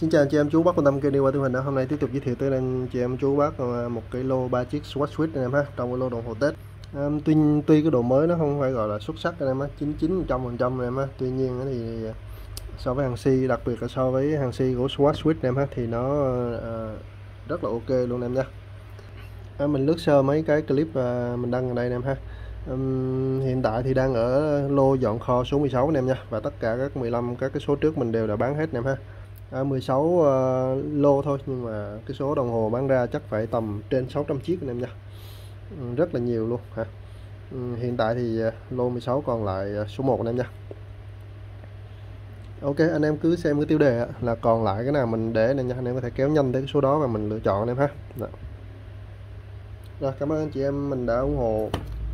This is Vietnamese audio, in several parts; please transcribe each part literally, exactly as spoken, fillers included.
Xin chào anh chị em chú bác quan tâm kênh đi qua tường hình. Hôm nay tiếp tục giới thiệu tới anh chị em chú bác một cái lô ba chiếc Swatch Suite anh em ha, trong cái lô đồng hồ Tết. À, tuy tuy cái độ mới nó không phải gọi là xuất sắc anh em á, chín mươi chín phần trăm anh em á, tuy nhiên thì so với hàng si, đặc biệt là so với hàng si của Swatch Suite anh em ha, thì nó à, rất là ok luôn anh em nha. À, mình lướt sơ mấy cái clip à, mình đăng ở đây anh em ha. Um, hiện tại thì đang ở lô dọn kho số mười sáu anh em nha, và tất cả các mười lăm các cái số trước mình đều đã bán hết anh em ha. À, mười sáu uh, lô thôi, nhưng mà cái số đồng hồ bán ra chắc phải tầm trên sáu trăm chiếc anh em nha. Ừ, rất là nhiều luôn ha. Ừ, hiện tại thì uh, lô mười sáu còn lại uh, số một anh em nha. Ok, anh em cứ xem cái tiêu đề là còn lại cái nào mình để này nha, anh em có thể kéo nhanh tới cái số đó và mình lựa chọn anh em ha. Đó. Rồi, cảm ơn anh chị em mình đã ủng hộ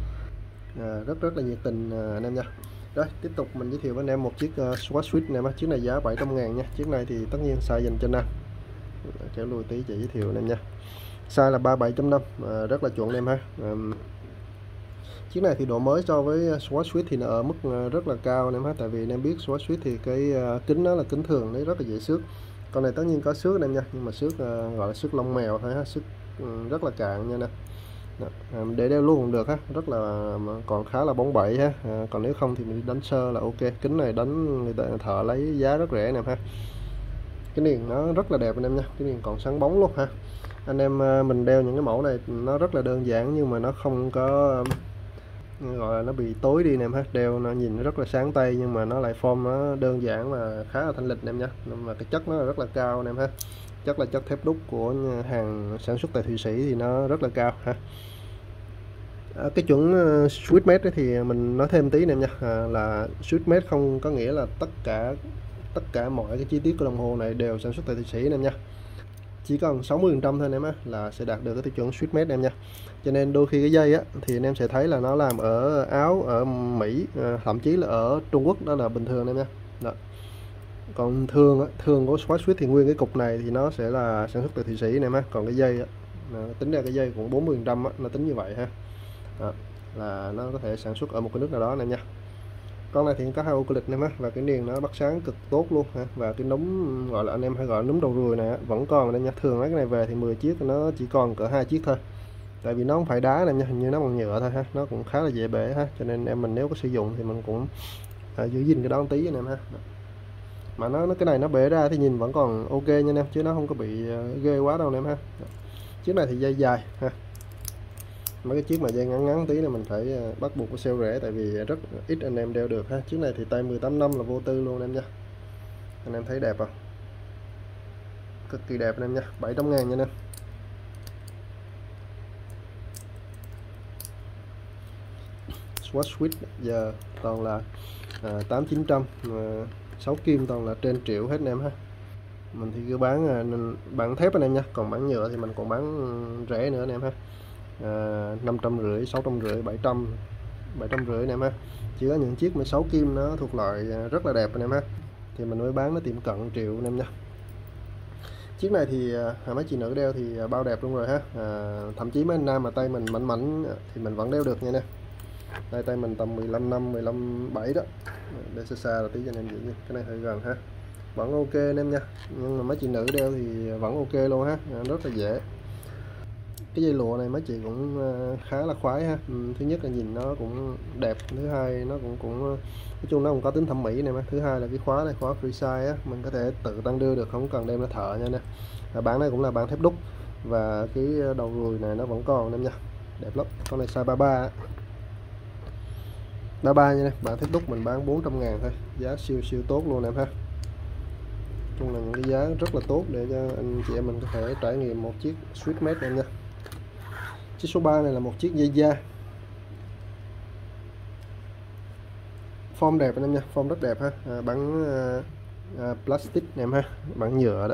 à, rất rất là nhiệt tình à, anh em nha. Rồi, tiếp tục mình giới thiệu với anh em một chiếc uh, Swatch Suite này em. Chiếc này giá bảy trăm ngàn nha. Chiếc này thì tất nhiên size dành cho nam. Kéo lùi tí để giới thiệu anh em nha. Size là ba mươi bảy chấm năm, à, rất là chuẩn anh em ha. À, chiếc này thì độ mới so với Swatch Suite thì nó ở mức rất là cao anh em ha. Tại vì anh em biết Swatch Suite thì cái uh, kính nó là kính thường, đấy rất là dễ xước. Con này tất nhiên có xước anh em nha, nhưng mà xước uh, gọi là xước lông mèo thôi ha, xước um, rất là cạn nha nè. À, để đeo luôn cũng được ha, rất là còn khá là bóng bẩy ha. À, còn nếu không thì mình đánh sơ là ok. Kính này đánh người ta thợ lấy giá rất rẻ anh em ha. Cái niền nó rất là đẹp anh em nha, cái niền còn sáng bóng luôn ha. Anh em mình đeo những cái mẫu này nó rất là đơn giản, nhưng mà nó không có gọi là nó bị tối đi anh em ha. Đeo nó nhìn nó rất là sáng tay, nhưng mà nó lại form nó đơn giản và khá là thanh lịch anh em nha. Mà cái chất nó rất là cao anh em ha, chất là chất thép đúc của hàng sản xuất tại Thụy Sĩ thì nó rất là cao ha. À, cái chuẩn uh, Switch made thì mình nói thêm tí em nha, à, là Switch made không có nghĩa là tất cả tất cả mọi cái chi tiết của đồng hồ này đều sản xuất tại Thụy Sĩ em nha. Chỉ cần sáu mươi phần trăm thôi em á là sẽ đạt được cái tiêu chuẩn Switch made em nha. Cho nên đôi khi cái dây á thì anh em sẽ thấy là nó làm ở Áo, ở Mỹ, à, thậm chí là ở Trung Quốc, đó là bình thường em nha. Đó. Còn thường á, thường của Swatch Suite thì nguyên cái cục này thì nó sẽ là sản xuất tại Thụy Sĩ này má. Còn cái dây á, tính ra cái dây cũng bốn mươi phần trăm nó tính như vậy ha. Đó, là nó có thể sản xuất ở một cái nước nào đó này nha. Con này thì có hai ô clip em á, và cái niền nó bắt sáng cực tốt luôn ha. Và cái núm gọi là anh em hay gọi núm đầu ruồi này vẫn còn đây nha. Thường mấy cái này về thì mười chiếc nó chỉ còn cỡ hai chiếc thôi, tại vì nó không phải đá này nha, hình như nó bằng nhựa thôi ha, nó cũng khá là dễ bể ha. Cho nên em mình nếu có sử dụng thì mình cũng à, giữ gìn cái đó một tí anh em ha. Mà nó, nó cái này nó bể ra thì nhìn vẫn còn ok nha anh em, chứ nó không có bị uh, ghê quá đâu anh em ha. Chiếc này thì dây dài ha, mấy cái chiếc mà dây ngắn ngắn tí này mình phải uh, bắt buộc có sale rẻ, tại vì rất ít anh em đeo được ha. Chiếc này thì tay mười tám năm là vô tư luôn anh em nha. Anh em thấy đẹp không? Cực kỳ đẹp anh em nha, bảy trăm ngàn nha anh em. Swatch Suite giờ toàn là à, tám chín trăm, à, sáu kim toàn là trên triệu hết anh em ha. Mình thì cứ bán à, bán thép anh em nha, còn bán nhựa thì mình còn bán rẻ nữa anh em ha. À, năm trăm rưỡi, sáu trăm rưỡi, bảy trăm, bảy trăm rưỡi anh em ha. Chỉ có những chiếc mười sáu kim nó thuộc loại rất là đẹp anh em ha, thì mình mới bán nó tiệm cận triệu anh em nha. Chiếc này thì à, mấy chị nữ đeo thì bao đẹp luôn rồi ha. À, thậm chí mấy anh nam mà tay mình mảnh mảnh thì mình vẫn đeo được nha nè. Đây tay mình tầm mười lăm năm, mười lăm bảy đó. Để xa xa là tí cho anh em nhìn, cái này hơi gần ha. Vẫn ok anh em nha. Nhưng mà mấy chị nữ đeo thì vẫn ok luôn ha, rất là dễ. Cái dây lụa này mấy chị cũng khá là khoái ha. Thứ nhất là nhìn nó cũng đẹp, thứ hai nó cũng cũng nói chung nó cũng có tính thẩm mỹ này mà. Thứ hai là cái khóa này, khóa free size á, mình có thể tự tăng đưa được, không cần đem ra thợ nha nè. À, bán này cũng là bán thép đúc, và cái đầu ruồi này nó vẫn còn anh em nha, đẹp lắm. Con này size ba mươi ba á, ba mươi ba nha, bạn thép đúc mình bán bốn trăm ngàn thôi, giá siêu siêu tốt luôn em ha. Chung là những cái giá rất là tốt để cho anh chị em mình có thể trải nghiệm một chiếc Switch made em nha. Chiếc số ba này là một chiếc dây da, form đẹp anh em nha, form rất đẹp ha. À, bằng à, à, plastic em ha, bằng nhựa đó.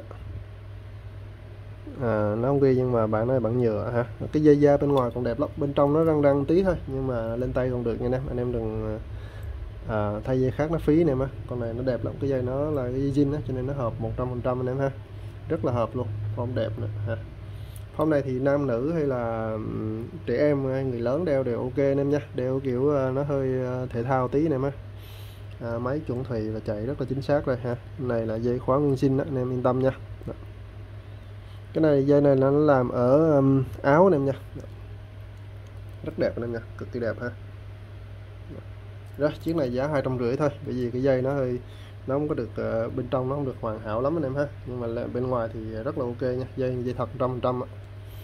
À, nó không ghi nhưng mà bạn nói bằng nhựa ha. Cái dây da bên ngoài còn đẹp lắm, bên trong nó răng răng tí thôi, nhưng mà lên tay còn được nha anh em. Anh em đừng à, thay dây khác nó phí nè mà. Con này nó đẹp lắm, cái dây nó là cái dây zin á, cho nên nó hợp một trăm phần trăm anh em ha, rất là hợp luôn, form đẹp nữa ha. Form này thì nam nữ hay là um, trẻ em hay người lớn đeo đều ok anh em nha, đeo kiểu uh, nó hơi uh, thể thao tí này mà. à, máy chuẩn thùy và chạy rất là chính xác rồi ha. Này là dây khóa nguyên zin đó, anh em yên tâm nha. Đó. Cái này dây này nó làm ở um, Áo anh em nha. Đó. Rất đẹp anh em nha, cực kỳ đẹp ha. Đó. Rồi chiếc này giá hai trăm rưỡi thôi, bởi vì cái dây nó hơi nó không có được uh, bên trong nó không được hoàn hảo lắm anh em ha, nhưng mà bên ngoài thì rất là ok nha, dây dây thật trăm phần trăm ạ.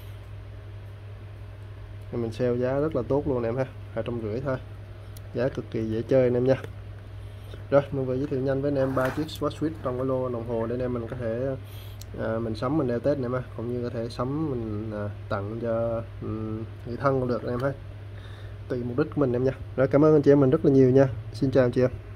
Mình sale giá rất là tốt luôn anh em ha, hai trăm rưỡi thôi, giá cực kỳ dễ chơi anh em nha. Rồi mình vừa giới thiệu nhanh với anh em ba chiếc Swatch Suite trong cái lô đồng hồ để anh em mình có thể à, mình sắm mình đeo Tết anh em ha, cũng như có thể sắm mình à, tặng cho um, người thân cũng được anh em ha, tùy mục đích của mình em nha. Rồi cảm ơn anh chị em mình rất là nhiều nha, xin chào anh chị em.